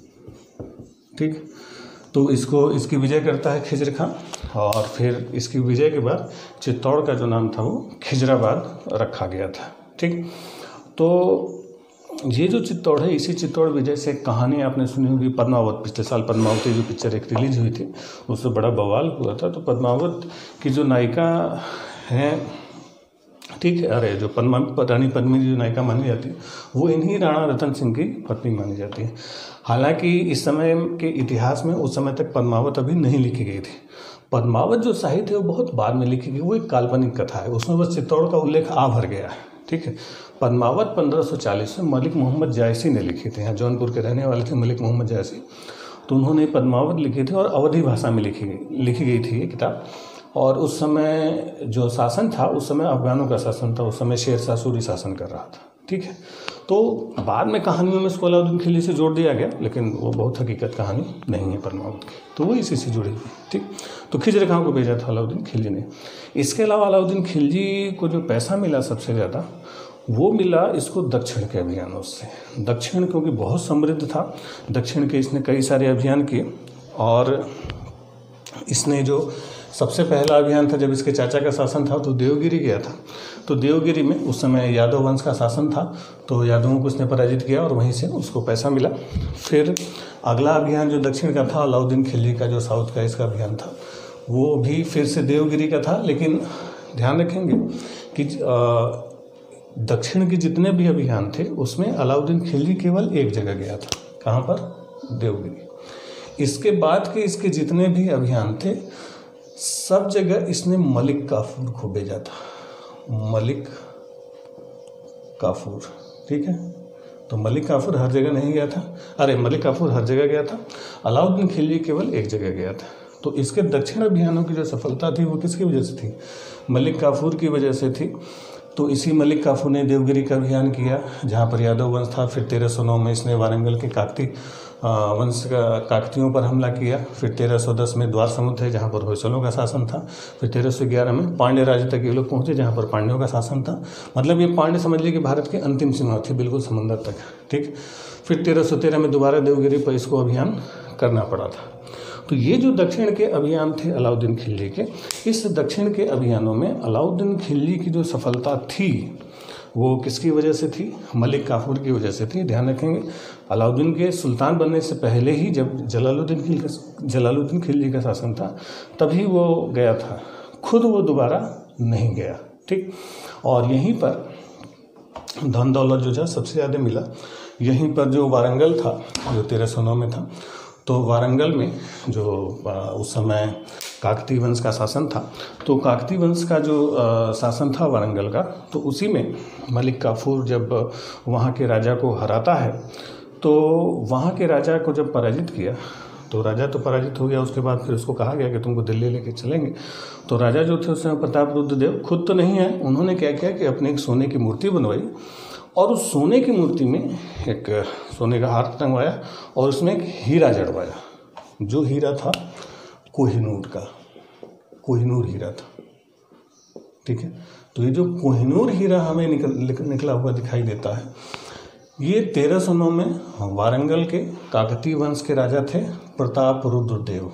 ठीक। तो इसको इसकी विजय करता है खिज्र खां, और फिर इसकी विजय के बाद चित्तौड़ का जो नाम था वो खिजराबाद रखा गया था, ठीक। तो ये जो चित्तौड़ है, इसी चित्तौड़ विजय से कहानी आपने सुनी होगी, पद्मावत। पिछले साल पद्मावती जो पिक्चर एक रिलीज हुई थी उससे बड़ा बवाल हुआ था। तो पद्मावत की जो नायिका हैं, ठीक है, अरे जो पद्मा रानी पद्मिनी जो नायिका मानी जाती है वो इन्हीं राणा रतन सिंह की पत्नी मानी जाती है। हालांकि इस समय के इतिहास में उस समय तक पद्मावत अभी नहीं लिखी गई थी। पद्मावत जो साहित्य है वो बहुत बाद में लिखी गई, वो एक काल्पनिक कथा है, उसमें बस चित्तौड़ का उल्लेख आ भर गया है, ठीक है। पद्मावत पंद्रह सौ चालीस में मलिक मोहम्मद जायसी ने लिखी थी। यहाँ जौनपुर के रहने वाले थे मलिक मोहम्मद जायसी, तो उन्होंने पद्मावत लिखी थी और अवधी भाषा में लिखी गई लिखी गई थी ये किताब। और उस समय जो शासन था, उस समय अफगानों का शासन था, उस समय शेरशाह सूरी शासन कर रहा था, ठीक है। तो बाद में कहानियों में इसको अलाउद्दीन खिलजी से जोड़ दिया गया, लेकिन वो बहुत हकीकत कहानी नहीं है पद्मावत की, तो वो इसी से जुड़ी हुई, ठीक। तो खिज्र खां को भेजा था अलाउद्दीन खिलजी ने। इसके अलावा अलाउद्दीन खिलजी को जो पैसा मिला सबसे ज़्यादा, वो मिला इसको दक्षिण के अभियानों से। दक्षिण क्योंकि बहुत समृद्ध था, दक्षिण के इसने कई सारे अभियान किए। और इसने जो सबसे पहला अभियान था, जब इसके चाचा का शासन था तो देवगिरी गया था। तो देवगिरी में उस समय यादव वंश का शासन था, तो यादवों को उसने पराजित किया और वहीं से उसको पैसा मिला। फिर अगला अभियान जो दक्षिण का था, अलाउद्दीन खिलजी का जो साउथ का इसका अभियान था, वो भी फिर से देवगिरी का था। लेकिन ध्यान रखेंगे कि दक्षिण के जितने भी अभियान थे उसमें अलाउद्दीन खिलजी केवल एक जगह गया था। कहाँ पर? देवगिरी। इसके बाद के इसके जितने भी अभियान थे सब जगह इसने मलिक काफूर को भेजा था। मलिक काफूर, ठीक है। तो मलिक काफूर हर जगह नहीं गया था, अरे मलिक काफूर हर जगह गया था, अलाउद्दीन खिलजी केवल एक जगह गया था। तो इसके दक्षिण अभियानों की जो सफलता थी वो किसकी वजह से थी? मलिक काफूर की वजह से थी। तो इसी मलिक काफूर ने देवगिरी का अभियान किया जहाँ पर यादव वंश था। फिर तेरह सौ नौ में इसने वारंगल के काकती वंश का काकतियों पर हमला किया। फिर तेरह सौ दस में द्वार समुद्र है जहाँ पर होयसलों का शासन था। फिर तेरह सौ ग्यारह में पांड्य राज्य तक ये लोग पहुँचे जहाँ पर पांड्यों का शासन था। मतलब ये पांड्य समझ लीजिए कि भारत की अंतिम सीमा थी, बिल्कुल समंदर तक। ठीक। फिर तेरह सौ तेरह में दोबारा देवगिरी पर इसको अभियान करना पड़ा था। तो ये जो दक्षिण के अभियान थे अलाउद्दीन खिलजी के, इस दक्षिण के अभियानों में अलाउद्दीन खिलजी की जो सफलता थी वो किसकी वजह से थी? मलिक काफूर की वजह से थी। ध्यान रखेंगे, अलाउद्दीन के सुल्तान बनने से पहले ही जब जलालुद्दीन खिलजी जलालुद्दीन खिलजी का शासन था तभी वो गया था, खुद वो दोबारा नहीं गया। ठीक। और यहीं पर धन दौलत जो था सबसे ज़्यादा मिला। यहीं पर जो वारंगल था जो तेरह सौ नौ में था, तो वारंगल में जो उस समय काकती वंश का शासन था, तो काकती वंश का जो शासन था वारंगल का, तो उसी में मलिक काफूर जब वहाँ के राजा को हराता है, तो वहाँ के राजा को जब पराजित किया तो राजा तो पराजित हो गया। उसके बाद फिर उसको कहा गया कि तुमको दिल्ली लेके चलेंगे। तो राजा जो थे उस समय प्रताप रुद्र देव खुद तो नहीं आए, उन्होंने क्या किया कि अपने एक सोने की मूर्ति बनवाई और उस सोने की मूर्ति में एक सोने का हार टंगवाया और उसमें एक हीरा जड़वाया। जो हीरा था कोहिनूर का, कोहिनूर हीरा था। ठीक है। तो ये जो कोहिनूर हीरा हमें निकल निकला हुआ दिखाई देता है, ये तेरह सौ नौ में वारंगल के काकती वंश के राजा थे प्रताप रुद्र देव।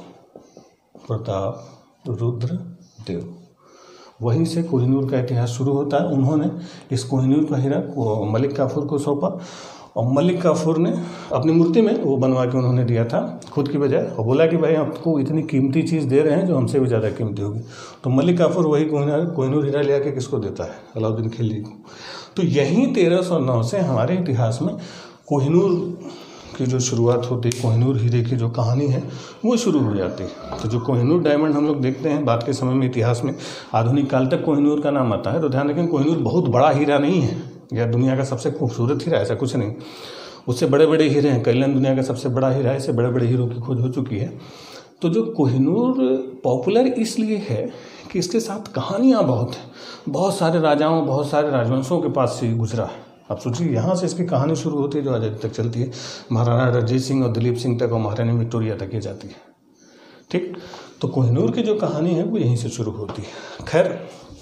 प्रताप रुद्र देव, वहीं से कोहिनूर का इतिहास शुरू होता है। उन्होंने इस कोहिनूर का हीरा को मलिक काफूर को सौंपा और मलिक काफूर ने अपनी मूर्ति में वो बनवा के उन्होंने दिया था खुद की बजाय, और बोला कि भाई आपको इतनी कीमती चीज़ दे रहे हैं जो हमसे भी ज़्यादा कीमती होगी। तो मलिक काफूर वही कोहिनूर हीरा ले आके किसको देता है? अलाउद्दीन खिलजी को। तो यहीं तेरह सौ नौ से हमारे इतिहास में कोहिनूर की जो शुरुआत होती है, कोहिनूर हीरे की जो कहानी है वो शुरू हो जाती है। तो जो कोहिनूर डायमंड हम लोग देखते हैं बाद के समय में इतिहास में आधुनिक काल तक कोहिनूर का नाम आता है। तो ध्यान रखें, कोहिनूर बहुत बड़ा हीरा नहीं है या दुनिया का सबसे खूबसूरत हीरा, ऐसा कुछ नहीं। उससे बड़े बड़े हीरे हैं। कैलन दुनिया का सबसे बड़ा हीरा है, इससे बड़े बड़े हीरों की खोज हो चुकी है। तो जो कोहिनूर पॉपुलर इसलिए है कि इसके साथ कहानियाँ बहुत हैं, बहुत सारे राजाओं बहुत सारे राजवंशों के पास से गुजरा है। आप सोचिए, यहाँ से इसकी कहानी शुरू होती है जो आज़ादी तक चलती है, महाराणा रणजीत सिंह और दिलीप सिंह तक और महारानी विक्टोरिया तक ये जाती है। ठीक। तो कोहिनूर की जो कहानी है वो यहीं से शुरू होती है। खैर,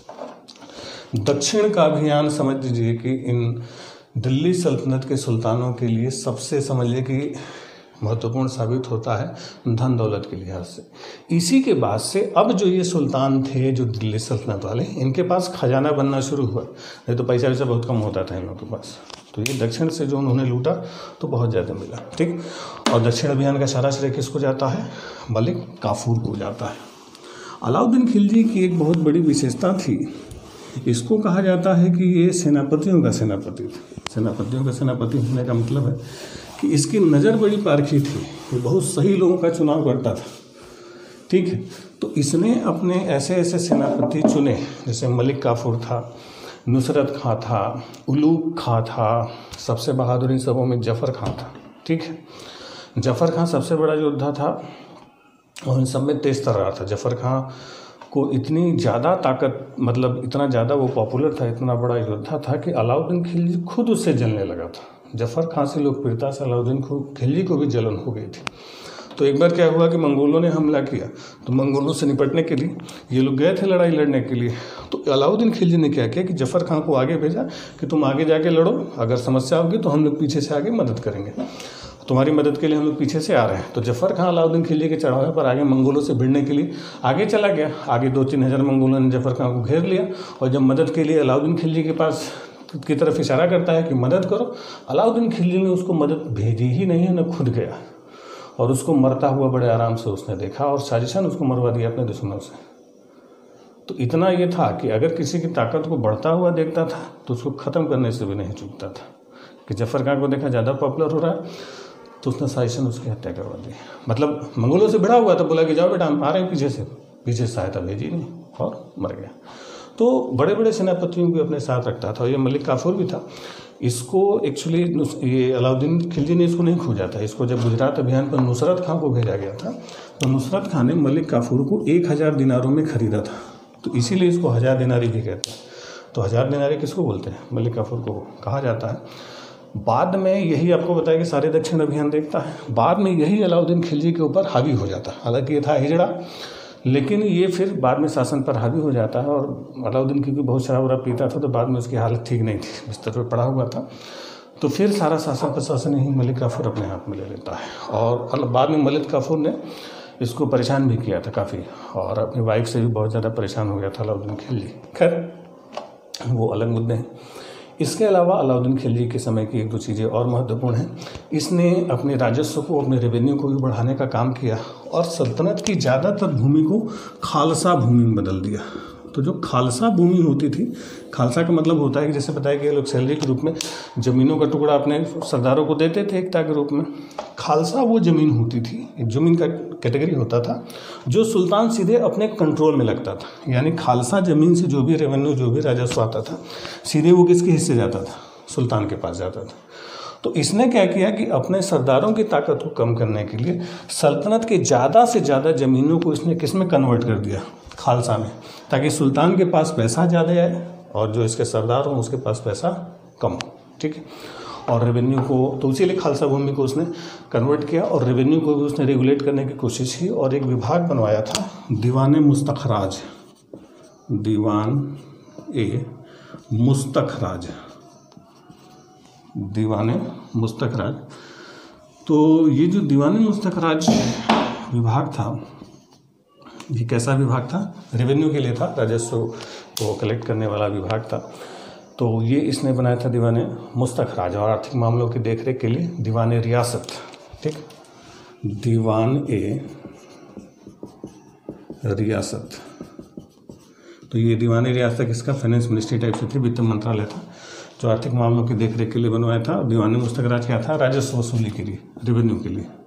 दक्षिण का अभियान समझ लीजिए कि इन दिल्ली सल्तनत के सुल्तानों के लिए सबसे समझ लीजिए कि महत्वपूर्ण साबित होता है धन दौलत के लिहाज से। इसी के बाद से अब जो ये सुल्तान थे जो दिल्ली सल्तनत वाले, इनके पास खजाना बनना शुरू हुआ। नहीं तो पैसा वैसा बहुत कम होता था इन लोगों के पास। तो ये दक्षिण से जो उन्होंने लूटा तो बहुत ज़्यादा मिला। ठीक। और दक्षिण अभियान का सारा श्रेय किसको जाता है? मलिक काफूर को जाता है। अलाउद्दीन खिलजी की एक बहुत बड़ी विशेषता थी, इसको कहा जाता है कि ये सेनापतियों का सेनापति था। सेनापतियों का सेनापति होने का मतलब है कि इसकी नज़र बड़ी पारखी थी, ये बहुत सही लोगों का चुनाव करता था। ठीक है। तो इसने अपने ऐसे ऐसे सेनापति चुने, जैसे मलिक काफूर था, नुसरत खां था, उलूग खां था, सबसे बहादुर इन सबों में जफ़र खां था। ठीक है। जफ़र खां सबसे बड़ा योद्धा था और इन सब में तेज तर्रार था। जफ़र खां को इतनी ज़्यादा ताकत, मतलब इतना ज़्यादा वो पॉपुलर था, इतना बड़ा योद्धा था कि अलाउद्दीन खिलजी खुद उससे जलने लगा था। जफ़र खां से लोकप्रियता से अलाउद्दीन खिलजी को भी जलन हो गई थी। तो एक बार क्या हुआ कि मंगोलों ने हमला किया, तो मंगोलों से निपटने के लिए ये लोग गए थे लड़ाई लड़ने के लिए। तो अलाउद्दीन खिलजी ने क्या किया कि जफ़र खां को आगे भेजा कि तुम आगे जाके लड़ो, अगर समस्या होगी तो हम लोग पीछे से आगे मदद करेंगे, तुम्हारी मदद के लिए हम लोग पीछे से आ रहे हैं। तो जफ़र खां अलाउद्दीन खिलजी के चढ़ावे पर आगे मंगोलों से भिड़ने के लिए आगे चला गया। आगे दो तीन हज़ार मंगोलों ने जफ़र खां को घेर लिया और जब मदद के लिए अलाउद्दीन खिलजी के पास की तरफ इशारा करता है कि मदद करो, अलाउद्दीन खिलजी ने उसको मदद भेजी ही नहीं है, न खुद गया, और उसको मरता हुआ बड़े आराम से उसने देखा और साजिशन उसको मरवा दिया अपने दुश्मनों से। तो इतना ये था कि अगर किसी की ताकत को बढ़ता हुआ देखता था तो उसको ख़त्म करने से भी नहीं चूकता था। कि जफ़र खां को देखा ज़्यादा पॉपुलर हो रहा है तो उसने साजिशन उसकी हत्या करवा दी। मतलब मंगोलों से भिड़ा हुआ था, बोला कि जाओ बेटा हम आ रहे हैं पीछे से, पीछे सहायता भेजी नहीं और मर गया। तो बड़े बड़े सेनापतियों को अपने साथ रखता था। ये मलिक काफूर भी था। इसको एक्चुअली ये अलाउद्दीन खिलजी ने इसको नहीं खोजा था। इसको जब गुजरात अभियान पर नुसरत खां को भेजा गया था तो नुसरत खां ने मलिक काफूर को एक हज़ार दिनारों में ख़रीदा था, तो इसीलिए इसको हज़ार दिनारी भी कहते हैं। तो हज़ार दिनारे किसको बोलते हैं? मलिक काफूर को कहा जाता है। बाद में यही आपको बताया कि सारे दक्षिण अभियान देखता है, बाद में यही अलाउद्दीन खिलजी के ऊपर हावी हो जाता है। हालांकि ये था हिजड़ा, लेकिन ये फिर बाद में शासन पर हावी हो जाता है। और अलाउद्दीन क्योंकि बहुत शराब वराब पीता था तो बाद में उसकी हालत ठीक नहीं थी, बिस्तर पर पड़ा हुआ था, तो फिर सारा शासन प्रशासन ही मलिक काफूर अपने हाथ में ले लेता है। और बाद में मलिक काफूर ने इसको परेशान भी किया था काफ़ी, और अपनी वाइफ से भी बहुत ज़्यादा परेशान हो गया था अलाउद्दीन खिलजी। खैर वो अलग मुद्दे हैं। इसके अलावा अलाउद्दीन खिलजी के समय की एक दो चीज़ें और महत्वपूर्ण हैं। इसने अपने राजस्व को, अपने रेवेन्यू को भी बढ़ाने का काम किया और सल्तनत की ज़्यादातर भूमि को खालसा भूमि में बदल दिया। तो जो खालसा भूमि होती थी, खालसा का मतलब होता है कि जैसे बताया कि ये लोग सैलरी के रूप में ज़मीनों का टुकड़ा अपने सरदारों को देते थे एकता के रूप में। खालसा वो ज़मीन होती थी, एक ज़मीन का कैटेगरी होता था जो सुल्तान सीधे अपने कंट्रोल में लगता था। यानी खालसा ज़मीन से जो भी रेवेन्यू, जो भी राजस्व आता था, सीधे वो किसके हिस्से जाता था? सुल्तान के पास जाता था। तो इसने क्या किया कि अपने सरदारों की ताकत को कम करने के लिए सल्तनत के ज़्यादा से ज़्यादा ज़मीनों को इसने किस में कन्वर्ट कर दिया? खालसा में, ताकि सुल्तान के पास पैसा ज़्यादा आए और जो इसके सरदार हों उसके पास पैसा कम हो। ठीक है। और रेवेन्यू को, तो इसीलिए खालसा भूमि को उसने कन्वर्ट किया और रेवेन्यू को भी उसने रेगुलेट करने की कोशिश की और एक विभाग बनवाया था, दीवान मुस्तखराज, दीवान ए मुस्तखराज, दीवान मुस्तखराज। तो ये जो दीवान मुस्तखराज विभाग था, ये कैसा विभाग था? रेवेन्यू के लिए था, राजस्व को कलेक्ट करने वाला विभाग था। तो ये इसने बनाया था दीवान मुस्तखराज, और आर्थिक मामलों की देखरेख के लिए दीवान रियासत। ठीक, दीवान ए रियासत। तो ये दीवान रियासत किसका? फाइनेंस मिनिस्ट्री टाइप से थी, वित्त मंत्रालय था जो आर्थिक मामलों की देखरेख के लिए बनवाया था। दीवान मुस्तखराज क्या था? राजस्व वसूली के लिए, रेवेन्यू के लिए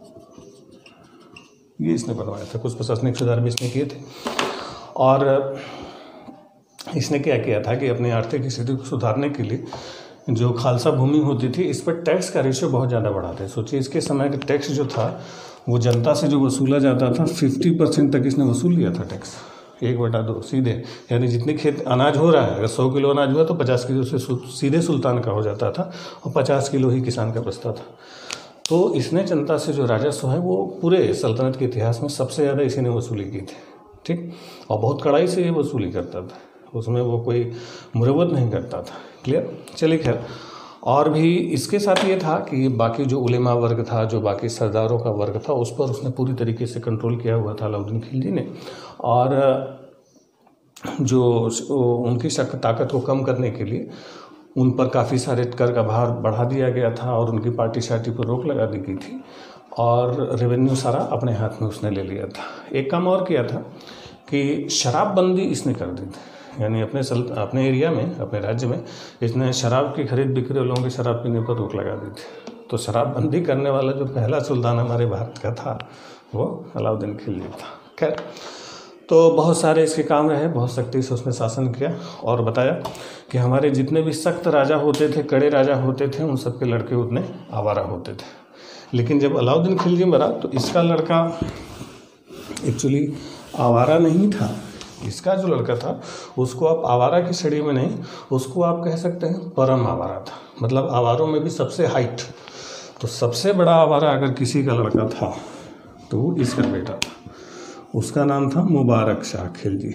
ये इसने बनवाया था। कुछ प्रशासनिक सुधार भी इसने किए थे। और इसने क्या किया था कि अपनी आर्थिक स्थिति को सुधारने के लिए जो खालसा भूमि होती थी, इस पर टैक्स का रेशियो बहुत ज़्यादा बढ़ाते। सोचिए इसके समय का टैक्स जो था वो जनता से जो वसूला जाता था, फिफ्टी परसेंट तक इसने वसूल लिया था टैक्स, एक बटा दो सीधे। यानी जितने खेत अनाज हो रहा है, अगर सौ किलो अनाज हुआ तो पचास किलो से सीधे सुल्तान का हो जाता था और पचास किलो ही किसान का बचता था। तो इसने जनता से जो राजस्व है वो पूरे सल्तनत के इतिहास में सबसे ज़्यादा इसी ने वसूली की थी। ठीक, और बहुत कड़ाई से ये वसूली करता था, उसमें वो कोई मुरवत नहीं करता था। क्लियर? चलिए खैर, और भी इसके साथ ये था कि बाकी जो उलेमा वर्ग था, जो बाकी सरदारों का वर्ग था, उस पर उसने पूरी तरीके से कंट्रोल किया हुआ था अलाउद्दीन खिलजी ने। और जो उनकी शक ताकत को कम करने के लिए उन पर काफ़ी सारे कर का भार बढ़ा दिया गया था और उनकी पार्टी शार्टी पर रोक लगा दी गई थी और रेवेन्यू सारा अपने हाथ में उसने ले लिया था। एक काम और किया था कि शराबबंदी इसने कर दी थी। यानी अपने सल अपने एरिया में, अपने राज्य में इसने शराब की खरीद बिक्री, लोगों के शराब पीने पर रोक लगा दी थी। तो शराबबंदी करने वाला जो पहला सुल्तान हमारे भारत का था वो अलाउद्दीन खिलजी था। खैर, तो बहुत सारे इसके काम रहे, बहुत सख्ती से उसने शासन किया और बताया कि हमारे जितने भी सख्त राजा होते थे, कड़े राजा होते थे, उन सब के लड़के उतने आवारा होते थे। लेकिन जब अलाउद्दीन खिलजी मरा तो इसका लड़का एक्चुअली आवारा नहीं था। इसका जो लड़का था उसको आप आवारा की श्रेणी में नहीं, उसको आप कह सकते हैं परम आवारा था। मतलब आवारों में भी सबसे हाइट। तो सबसे बड़ा आवारा अगर किसी का लड़का था तो वो इसका बेटा था। उसका नाम था मुबारक शाह खिलजी,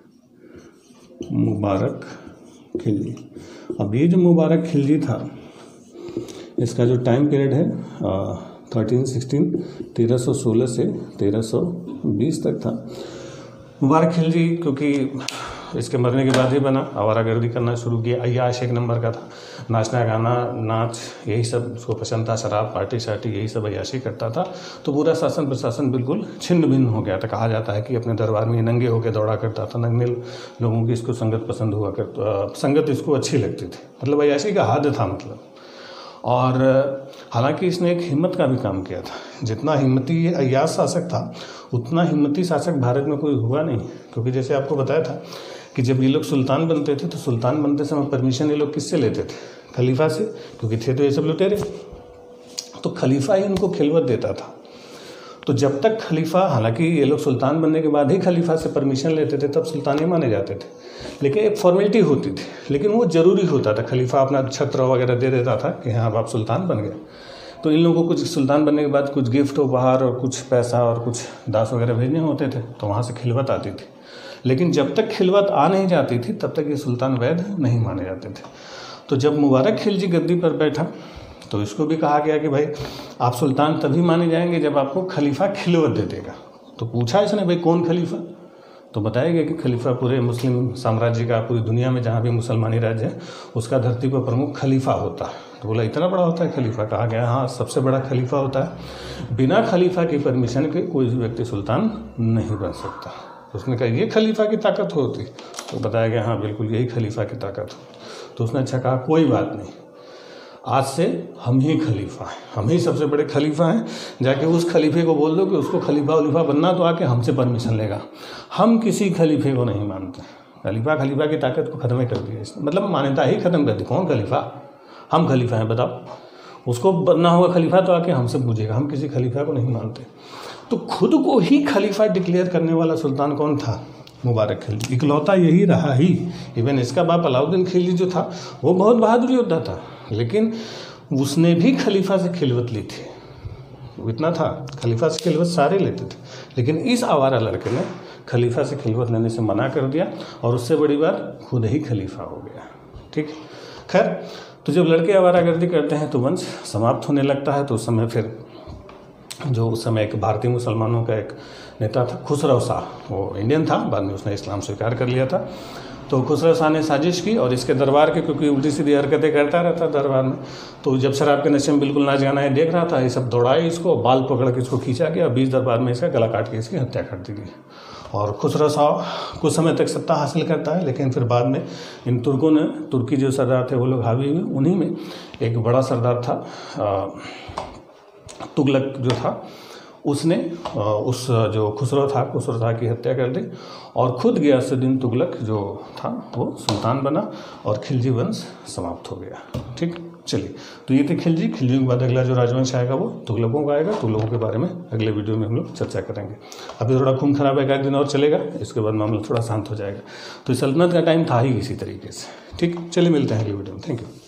मुबारक खिलजी। अब ये जो मुबारक खिलजी था, इसका जो टाइम पीरियड है थर्टीन सिक्सटीन तेरह सौ सोलह से तेरह सौ बीस तक था। मुबारक खिलजी क्योंकि इसके मरने के बाद ही बना, आवारागर्दी करना शुरू किया। अय्याश एक नंबर का था, नाचना गाना नाच यही सब उसको पसंद था, शराब पार्टी शार्टी यही सब अय्याशी करता था। तो पूरा शासन प्रशासन बिल्कुल छिन्न भिन्न हो गया था। कहा जाता है कि अपने दरबार में नंगे होकर दौड़ा करता था। नंगे लोगों की इसको संगत पसंद हुआ कर, संगत इसको अच्छी लगती थी, मतलब अय्याशी का हद था मतलब। और हालांकि इसने एक हिम्मत का भी काम किया था। जितना हिम्मती ये अय्याश शासक था उतना हिम्मती शासक भारत में कोई हुआ नहीं। क्योंकि जैसे आपको बताया था कि जब ये लोग सुल्तान बनते थे तो सुल्तान बनते समय परमिशन ये लोग किससे लेते थे? खलीफा से, क्योंकि थे तो ये सब लुटेरे। तो खलीफा ही उनको खिलवत देता था। तो जब तक खलीफा, हालांकि ये लोग सुल्तान बनने के बाद ही खलीफा से परमिशन लेते थे, तब सुल्तान ही माने जाते थे। लेकिन एक फॉर्मेलिटी होती थी, लेकिन वो ज़रूरी होता था। खलीफा अपना छत्र वगैरह दे देता था कि हाँ अब आप सुल्तान बन गए। तो इन लोगों को कुछ सुल्तान बनने के बाद कुछ गिफ्ट उपहार और कुछ पैसा और कुछ दास वगैरह भेजने होते थे, तो वहाँ से खिलवत आती थी। लेकिन जब तक खिलवत आ नहीं जाती थी तब तक ये सुल्तान वैध नहीं माने जाते थे। तो जब मुबारक खिलजी गद्दी पर बैठा तो इसको भी कहा गया कि भाई आप सुल्तान तभी माने जाएंगे जब आपको खलीफा खिलवत दे देगा। तो पूछा इसने भाई कौन खलीफा, तो बताया गया कि खलीफा पूरे मुस्लिम साम्राज्य का, पूरी दुनिया में जहाँ भी मुसलमानी राज्य है उसका धरती पर प्रमुख खलीफा होता है। तो बोला इतना बड़ा होता है खलीफा? कहा गया हाँ सबसे बड़ा खलीफा होता है, बिना खलीफा की परमिशन के कोई भी व्यक्ति सुल्तान नहीं बन सकता। तो उसने कहा ये खलीफा की ताकत होती? तो बताया गया हाँ बिल्कुल यही खलीफा की ताकत हो। तो उसने अच्छा कहा कोई बात नहीं, आज से हम ही खलीफा हैं, हम ही सबसे बड़े खलीफा हैं। जाके उस खलीफे को बोल दो कि उसको खलीफा उलीफा बनना तो आके हमसे परमिशन लेगा। हम किसी खलीफे को नहीं मानते। खलीफा खलीफा की ताकत को ख़त्म ही कर दिया इसने, मतलब मान्यता ही ख़त्म कर दी। कौन खलीफा? हम खलीफा हैं, बताओ। उसको बनना होगा खलीफा तो आके हमसे पूछेगा, हम किसी खलीफा को नहीं मानते। तो खुद को ही खलीफा डिक्लेयर करने वाला सुल्तान कौन था? मुबारक खिलजी। इकलौता यही रहा ही। इवन इसका बाप अलाउद्दीन खिलजी जो था वो बहुत बहादुर योद्धा था, लेकिन उसने भी खलीफा से खिलवत ली थी। इतना था, खलीफा से खिलवत सारे लेते थे, लेकिन इस आवारा लड़के ने खलीफा से खिलवत लेने से मना कर दिया और उससे बड़ी बात खुद ही खलीफा हो गया। ठीक, खैर तो जब लड़के आवारागर्दी करते हैं तो वंश समाप्त होने लगता है। तो उस समय फिर जो उस समय एक भारतीय मुसलमानों का एक नेता था खुसरो शाह, वो इंडियन था, बाद में उसने इस्लाम स्वीकार कर लिया था। तो खुसरो शाह ने साजिश की और इसके दरबार के, क्योंकि उल्टी सीधी हरकतें करता रहता दरबार में, तो जब शराब के नशे में बिल्कुल नाच गाना है देख रहा था, ये सब दौड़ाए इसको, बाल पकड़ के इसको खींचा गया, बीच दरबार में इसका गला काट के इसकी हत्या कर दी गई। और खुसरो शाह कुछ समय तक सत्ता हासिल करता है, लेकिन फिर बाद में इन तुर्कों ने, तुर्की जो सरदार थे वो लोग हावी हुए। उन्हीं में एक बड़ा सरदार था तुगलक जो था, उसने उस जो खुसरो था खुसरो शाह की हत्या कर दी और खुद गियासुद्दीन तुगलक जो था वो सुल्तान बना और खिलजी वंश समाप्त हो गया। ठीक, चलिए तो ये थे खिलजी। खिलजी के बाद अगला जो राजवंश आएगा वो तुगलकों का आएगा। तुगलकों के बारे में अगले वीडियो में हम लोग चर्चा करेंगे। अभी थोड़ा खून खराब है, एक दिन और चलेगा, इसके बाद मामला थोड़ा शांत हो जाएगा। तो सल्तनत का टाइम था ही इसी तरीके से। ठीक, चलिए मिलते हैं अगले वीडियो में। Thank you.